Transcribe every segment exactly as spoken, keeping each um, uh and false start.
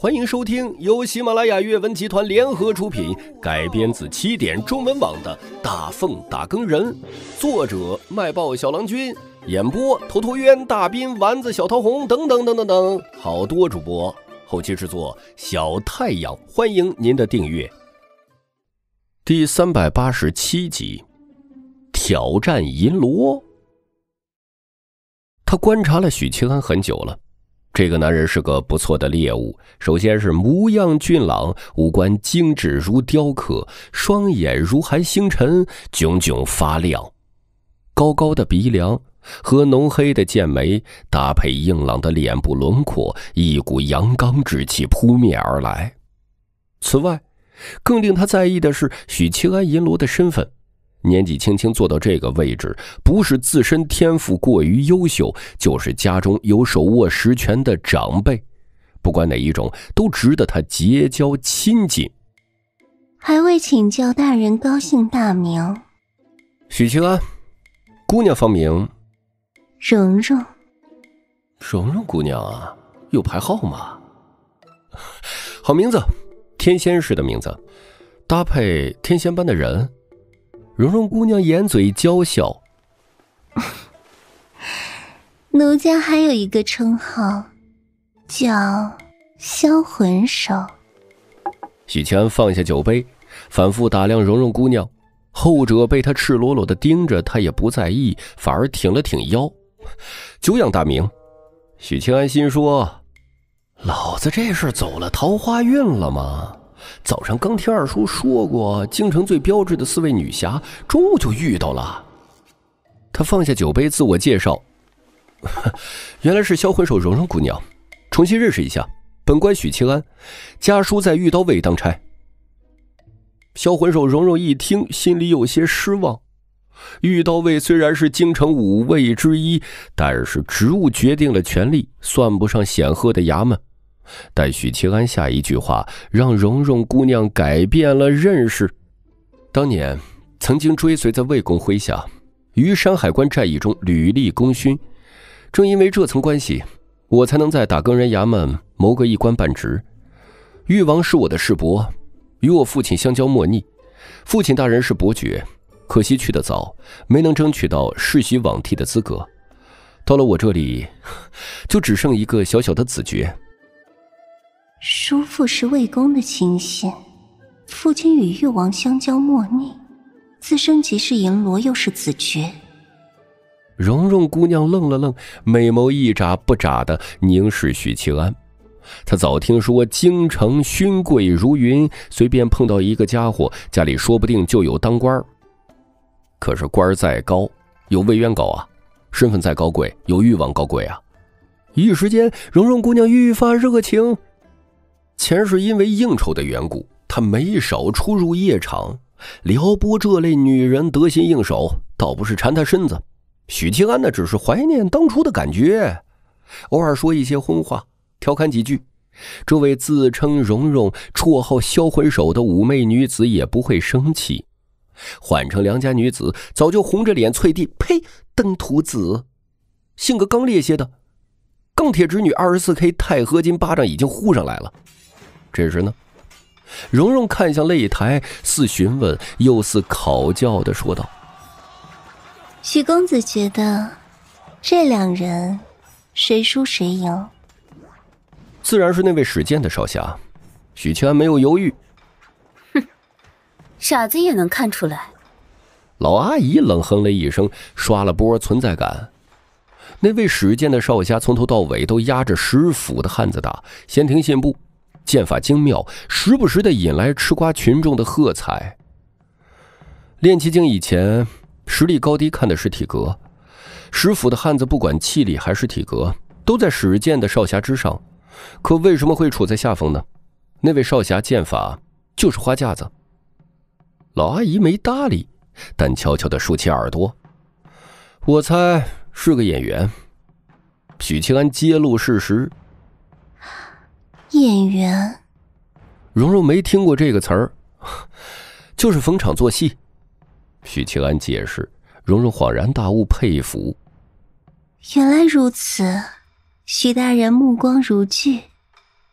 欢迎收听由喜马拉雅阅文集团联合出品，改编自起点中文网的《大奉打更人》，作者卖报小郎君，演播头陀渊、大斌、丸子、小桃红等等等等等，好多主播，后期制作小太阳，欢迎您的订阅。第三百八十七集，挑战银罗。他观察了许清安很久了。这个男人是个不错的猎物，首先是模样俊朗，五官精致如雕刻，双眼如含星辰，炯炯发亮。高高的鼻梁和浓黑的剑眉搭配硬朗的脸部轮廓，一股阳刚之气扑面而来。此外，更令他在意的是许清安银罗的身份。年纪轻轻做到这个位置，不是自身天赋过于优秀，就是家中有手握实权的长辈，不管哪一种都值得他结交亲近。 还未请教大人高姓大名？ 许清安，姑娘芳名蓉蓉。 蓉蓉姑娘啊，有排号吗？好名字，天仙式的名字，搭配天仙般的人。蓉蓉姑娘掩嘴娇笑， 奴家还有一个称号，叫销魂手。 许清安放下酒杯，反复打量蓉蓉姑娘，后者被他赤裸裸地盯着，他也不在意，反而挺了挺腰。久仰大名。许清安心说，老子这是走了桃花运了吗？早上刚听二叔说过，京城最标致的四位女侠，中午就遇到了。他放下酒杯，自我介绍，原来是销魂手蓉蓉姑娘，重新认识一下，本官许清安，家叔在玉刀卫当差。销魂手蓉蓉一听，心里有些失望。玉刀卫虽然是京城五卫之一，但是职务决定了权力，算不上显赫的衙门。但许清安下一句话让蓉蓉姑娘改变了认识。当年曾经追随在魏公麾下，于山海关战役中屡立功勋，正因为这层关系，我才能在打更人衙门谋个一官半职。誉王是我的世伯，与我父亲相交莫逆，父亲大人是伯爵，可惜去得早，没能争取到世袭罔替的资格。到了我这里，就只剩一个小小的子爵。 叔父是魏公的亲信，父亲与誉王相交莫逆，自身即是银罗，又是子爵。 蓉蓉姑娘愣了愣，美眸一眨不眨地凝视许清安。她早听说京城勋贵如云，随便碰到一个家伙，家里说不定就有当官。可是官再高，有魏渊高啊；身份再高贵，有誉王高贵啊。一时间，蓉蓉姑娘愈发热情。前是因为应酬的缘故，她没少出入夜场，撩拨这类女人得心应手，倒不是馋她身子。许清安呢，只是怀念当初的感觉，偶尔说一些荤话，调侃几句。这位自称蓉蓉、绰号销魂手的妩媚女子也不会生气。换成良家女子，早就红着脸啐地，呸，登徒子。性格刚烈些的，钢铁直女 二十四K 钛合金巴掌已经呼上来了。这时呢，蓉蓉看向擂台，似询问又似考教地说道， 许公子觉得这两人谁输谁赢？ 自然是那位使剑的少侠。许清安没有犹豫， 哼，傻子也能看出来。 老阿姨冷哼了一声，刷了波存在感。那位使剑的少侠从头到尾都压着十斧的汉子打，闲庭信步，剑法精妙，时不时地引来吃瓜群众的喝彩。练奇境以前，实力高低看的是体格，使斧的汉子不管气力还是体格，都在使剑的少侠之上。可为什么会处在下风呢？那位少侠剑法就是花架子。老阿姨没搭理，但悄悄地竖起耳朵，我猜是个演员。许清安揭露事实。 演员？ 蓉蓉没听过这个词儿，就是逢场作戏。许清安解释，蓉蓉恍然大悟，佩服。 原来如此，许大人目光如炬。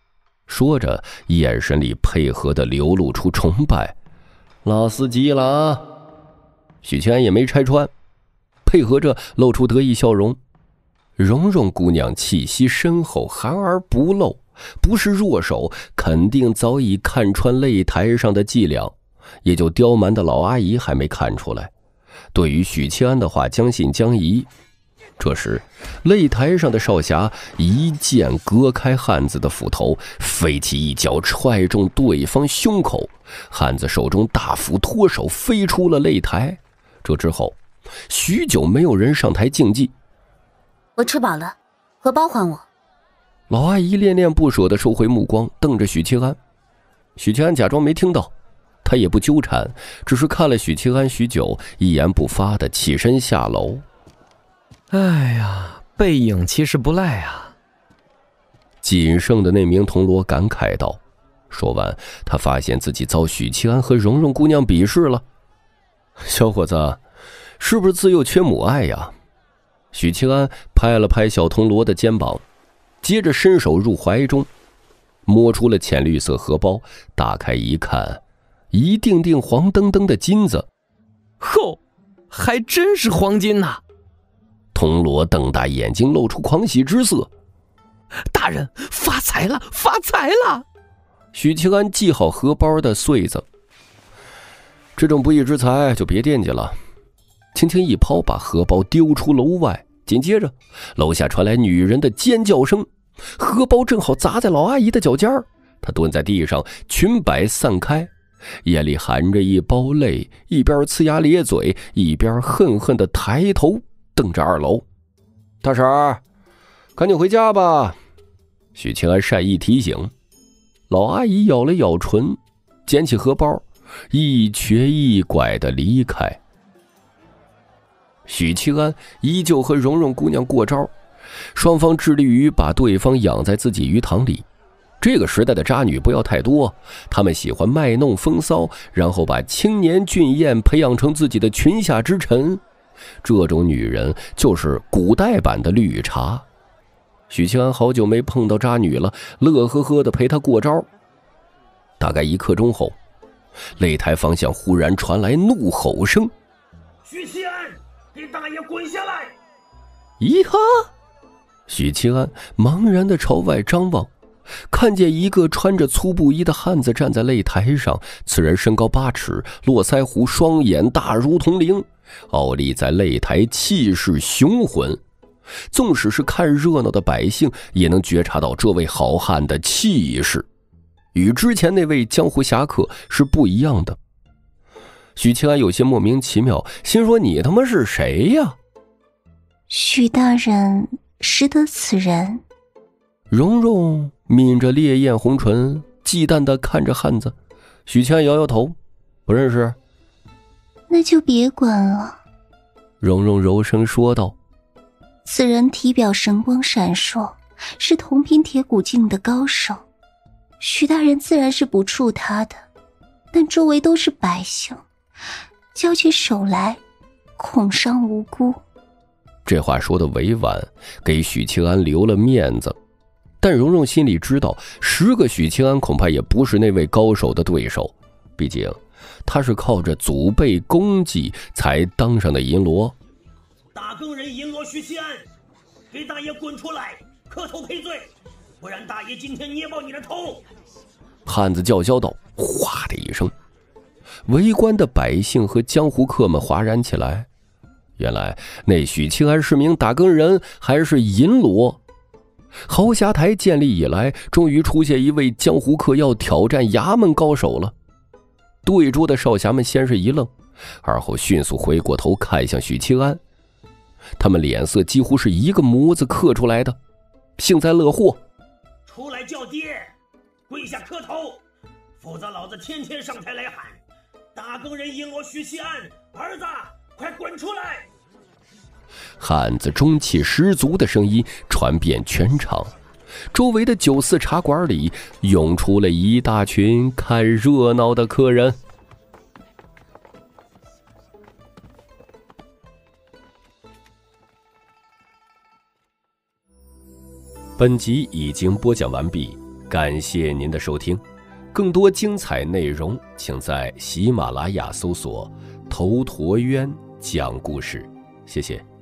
说着，眼神里配合的流露出崇拜。老司机了啊！许清安也没拆穿，配合着露出得意笑容。蓉蓉姑娘气息深厚，含而不露，不是弱手，肯定早已看穿擂台上的伎俩，也就刁蛮的老阿姨还没看出来。对于许清安的话将信将疑。这时擂台上的少侠一剑割开汉子的斧头，飞起一脚踹中对方胸口，汉子手中大斧脱手飞出了擂台。这之后许久没有人上台竞技。 我吃饱了，荷包还我。 老阿姨恋恋不舍地收回目光，瞪着许清安。许清安假装没听到，他也不纠缠，只是看了许清安许久，一言不发地起身下楼。 哎呀，背影其实不赖啊。 仅剩的那名铜锣感慨道。说完，他发现自己遭许清安和蓉蓉姑娘鄙视了。小伙子，是不是自幼缺母爱呀？许清安拍了拍小铜锣的肩膀，接着伸手入怀中，摸出了浅绿色荷包，打开一看，一锭锭黄澄澄的金子。 吼，还真是黄金呐！ 铜锣瞪大眼睛，露出狂喜之色。 大人，发财了，发财了！ 许清安系好荷包的穗子，这种不义之财就别惦记了。轻轻一抛，把荷包丢出楼外。紧接着，楼下传来女人的尖叫声，荷包正好砸在老阿姨的脚尖儿。她蹲在地上，裙摆散开，眼里含着一包泪，一边呲牙咧嘴，一边恨恨地抬头瞪着二楼。大婶儿，赶紧回家吧。许清安善意提醒。老阿姨咬了咬唇，捡起荷包，一瘸一拐地离开。许清安依旧和蓉蓉姑娘过招，双方致力于把对方养在自己鱼塘里。这个时代的渣女不要太多，她们喜欢卖弄风骚，然后把青年俊彦培养成自己的裙下之臣。这种女人就是古代版的绿茶。许清安好久没碰到渣女了，乐呵呵地陪她过招。大概一刻钟后，擂台方向忽然传来怒吼声： 许清安，给大爷滚下来！ 咦哈！许清安茫然地朝外张望，看见一个穿着粗布衣的汉子站在擂台上。此人身高八尺，络腮胡，双眼大如铜铃，傲立在擂台，气势雄浑。纵使是看热闹的百姓，也能觉察到这位好汉的气势，与之前那位江湖侠客是不一样的。许清安有些莫名其妙，心说你他妈是谁呀？ 许大人识得此人？ 蓉蓉抿着烈焰红唇，忌惮地看着汉子。许清安摇摇头，不认识。 那就别管了。 蓉蓉柔声说道。 此人体表神光闪烁，是铜瓶铁骨境的高手，许大人自然是不怵他的，但周围都是百姓，交起手来恐伤无辜。 这话说的委婉，给许清安留了面子，但蓉蓉心里知道，十个许清安恐怕也不是那位高手的对手，毕竟他是靠着祖辈功绩才当上的银罗。 大更人银罗许清安，给大爷滚出来，磕头赔罪，不然大爷今天捏爆你的头！ 汉子叫嚣道。哗的一声，围观的百姓和江湖客们哗然起来。原来那许清安是名打更人，还是银罗。豪侠台建立以来，终于出现一位江湖客要挑战衙门高手了。对桌的少侠们先是一愣，而后迅速回过头看向许清安，他们脸色几乎是一个模子刻出来的，幸灾乐祸。 出来叫爹，跪下磕头，否则老子天天上台来喊大更人银罗许清安，儿子快滚出来！ 汉子中气十足的声音传遍全场，周围的酒肆茶馆里涌出了一大群看热闹的客人。本集已经播讲完毕， 感谢您的收听，更多精彩内容请在喜马拉雅搜索头陀渊讲故事，谢谢。